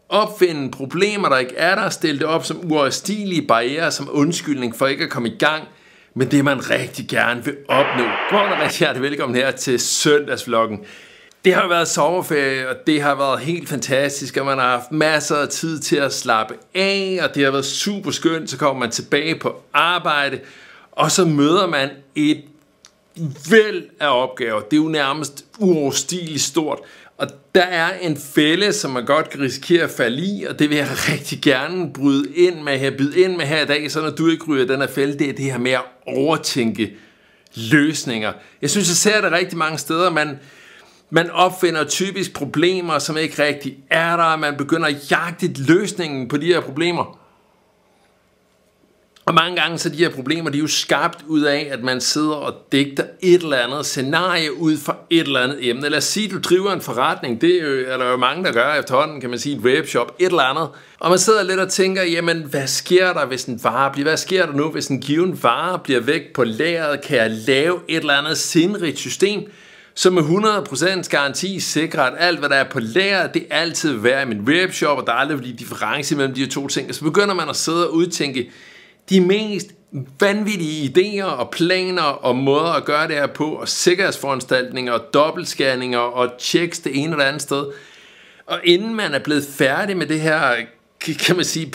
Opfinde problemer, der ikke er der, stille det op som uoverstigelige barrierer, som undskyldning for ikke at komme i gang med det, man rigtig gerne vil opnå. Godt og rigtig hjertelig velkommen her til søndagsvloggen. Det har været sommerferie, og det har været helt fantastisk, og man har haft masser af tid til at slappe af, og det har været super skønt. Så kommer man tilbage på arbejde, og så møder man et væld af opgaver. Det er jo nærmest uoverstigeligt stort. Og der er en fælde, som man godt kan risikere at falde i, og det vil jeg rigtig gerne byde ind med her i dag, så når du ikke ryger den her fælde, det er det her med at overtænke løsninger. Jeg synes, jeg ser det rigtig mange steder. Man opfinder typisk problemer, som ikke rigtig er der, og man begynder at jagte løsningen på de her problemer. Og mange gange så de her problemer, de er jo skabt ud af, at man sidder og digter et eller andet scenarie ud fra et eller andet emne. Lad os sige, at du driver en forretning. Det er der jo mange, der gør efterhånden, kan man sige, et webshop, et eller andet. Og man sidder lidt og tænker, jamen, hvad sker der, hvis en vare bliver? Hvad sker der nu, hvis en given vare bliver væk på lageret? Kan jeg lave et eller andet sindrigt system, som med 100% garanti sikrer, at alt, hvad der er på lageret, det altid vil være i min webshop, og der aldrig bliver difference mellem de her to ting. Og så begynder man at sidde og udtænke de mest vanvittige idéer og planer og måder at gøre det her på, og sikkerhedsforanstaltninger og dobbeltscanninger og checks det ene eller andet sted. Og inden man er blevet færdig med det her, kan man sige,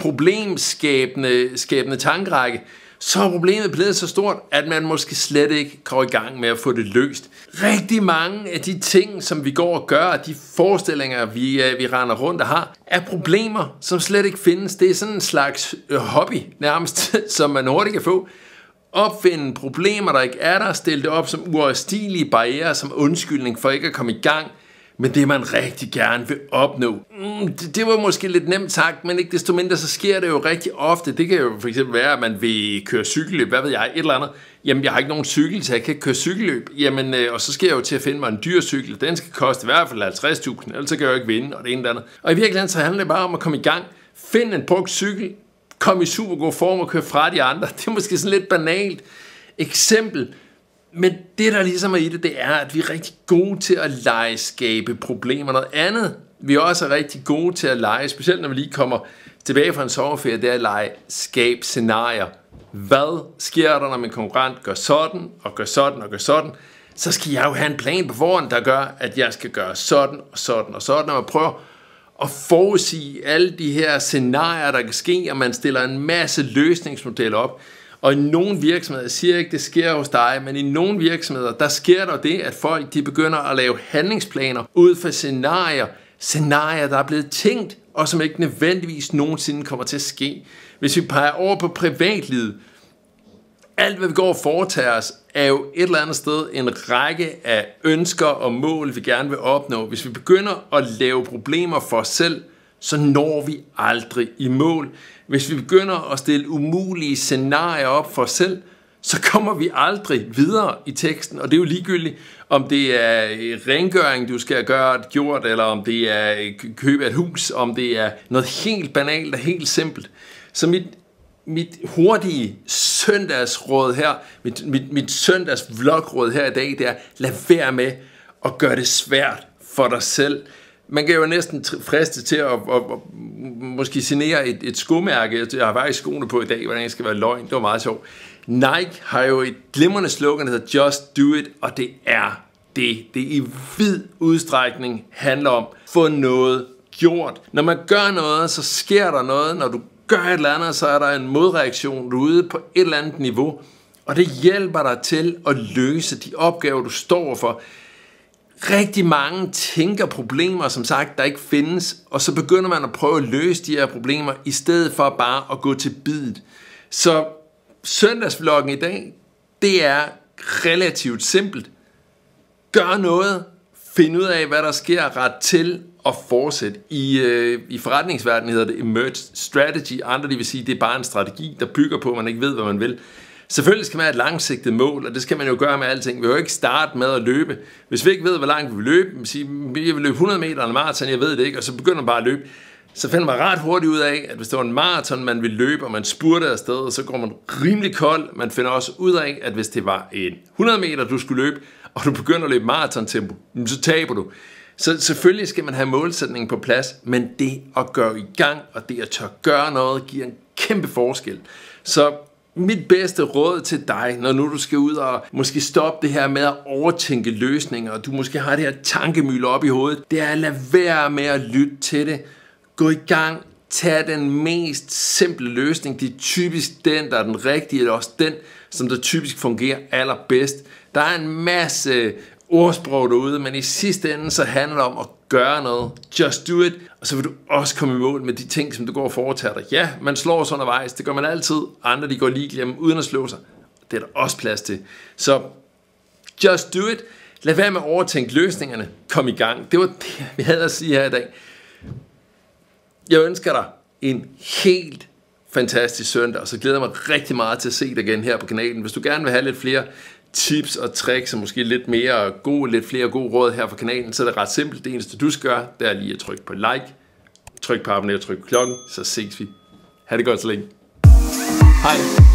problemskabende tankerække, så er problemet blevet så stort, at man måske slet ikke går i gang med at få det løst. Rigtig mange af de ting, som vi går og gør, de forestillinger, vi render rundt og har, er problemer, som slet ikke findes. Det er sådan en slags hobby, nærmest, som man hurtigt kan få. Opfinde problemer, der ikke er der, stille det op som uoverstigelige barrierer, som undskyldning for ikke at komme i gang med det, man rigtig gerne vil opnå. Det var måske lidt nemt sagt, men ikke desto mindre, så sker det jo rigtig ofte. Det kan jo for eksempel være, at man vil køre cykelløb, hvad ved jeg, et eller andet. Jamen, jeg har ikke nogen cykel, så jeg kan ikke køre cykelløb. Jamen, og så skal jeg jo til at finde mig en dyr cykel. Den skal koste i hvert fald 50.000, ellers kan jeg jo ikke vinde, og det ene eller andet. Og i virkeligheden, så handler det bare om at komme i gang. Find en brugt cykel, kom i super god form og kør fra de andre. Det er måske sådan lidt banalt eksempel. Men det, der ligesom er i det, det er, at vi er rigtig gode til at skabe problemer. Noget andet, vi også er rigtig gode til at lege, specielt når vi lige kommer tilbage fra en sommerferie, det er at skabe scenarier. Hvad sker der, når min konkurrent gør sådan, og gør sådan, og gør sådan? Så skal jeg jo have en plan på forhånd, der gør, at jeg skal gøre sådan, og sådan, og sådan. Når man prøver at forudsige alle de her scenarier, der kan ske, og man stiller en masse løsningsmodeller op. Og i nogle virksomheder, jeg siger ikke, det sker hos dig, men i nogle virksomheder, der sker der det, at folk de begynder at lave handlingsplaner ud fra scenarier, der er blevet tænkt, og som ikke nødvendigvis nogensinde kommer til at ske. Hvis vi peger over på privatlivet, alt hvad vi går og foretager os, er jo et eller andet sted en række af ønsker og mål, vi gerne vil opnå. Hvis vi begynder at lave problemer for os selv, så når vi aldrig i mål. Hvis vi begynder at stille umulige scenarier op for os selv, så kommer vi aldrig videre i teksten. Og det er jo ligegyldigt, om det er rengøring, du skal gøre det gjort, eller om det er køb af et hus, om det er noget helt banalt og helt simpelt. Så mit hurtige søndagsråd her, mit søndagsvlogråd her i dag, det er, lad være med at gøre det svært for dig selv. Man kan jo næsten friste til at måske signere et skomærke. Jeg har faktisk skoene på i dag, hvordan jeg skal være løgn. Det var meget sjovt. Nike har jo et glimrende slogan, der hedder Just Do It, og det er det. Det i vid udstrækning handler om at få noget gjort. Når man gør noget, så sker der noget. Når du gør et eller andet, så er der en modreaktion ude på et eller andet niveau. Og det hjælper dig til at løse de opgaver, du står for. Rigtig mange tænker problemer, som sagt, der ikke findes, og så begynder man at prøve at løse de her problemer, i stedet for bare at gå til biddet. Så søndagsvloggen i dag, det er relativt simpelt. Gør noget, find ud af, hvad der sker, ret til og fortsæt. I forretningsverdenen hedder det emerge strategy, andre de vil sige, det er bare en strategi, der bygger på, at man ikke ved, hvad man vil. Selvfølgelig skal man have et langsigtet mål, og det skal man jo gøre med alting. Vi vil jo ikke starte med at løbe. Hvis vi ikke ved, hvor langt vi vil løbe, jeg vil løbe 100 meter eller maraton, jeg ved det ikke, og så begynder man bare at løbe, så finder man ret hurtigt ud af, at hvis det var en maraton, man ville løbe, og man spurter afsted, så går man rimelig kold. Man finder også ud af, at hvis det var en 100 meter, du skulle løbe, og du begynder at løbe maratontempo, så taber du. Så selvfølgelig skal man have målsætningen på plads, men det at gøre i gang, og det at tør gøre noget, giver en kæmpe forskel. Så mit bedste råd til dig, når nu du skal ud og måske stoppe det her med at overtænke løsninger, og du måske har det her tankemølle op i hovedet, det er at lade være med at lytte til det. Gå i gang, tag den mest simple løsning. Det er typisk den, der er den rigtige, eller også den, som der typisk fungerer allerbedst. Der er en masse ordsprog derude, men i sidste ende så handler det om at gøre noget. Just do it. Og så vil du også komme i mål med de ting, som du går og foretager dig. Ja, man slår sig undervejs. Det gør man altid. Andre de går lige glemme uden at slå sig. Det er der også plads til. Så just do it. Lad være med at overtænke løsningerne. Kom i gang. Det var det, vi havde at sige her i dag. Jeg ønsker dig en helt fantastisk søndag, og så glæder jeg mig rigtig meget til at se dig igen her på kanalen. Hvis du gerne vil have lidt flere tips og tricks, og måske lidt flere gode råd her fra kanalen, så er det ret simpelt. Det eneste du skal gøre, det er lige at trykke på like, tryk på abonner, tryk på klokken, så ses vi. Ha' det godt så længe. Hej.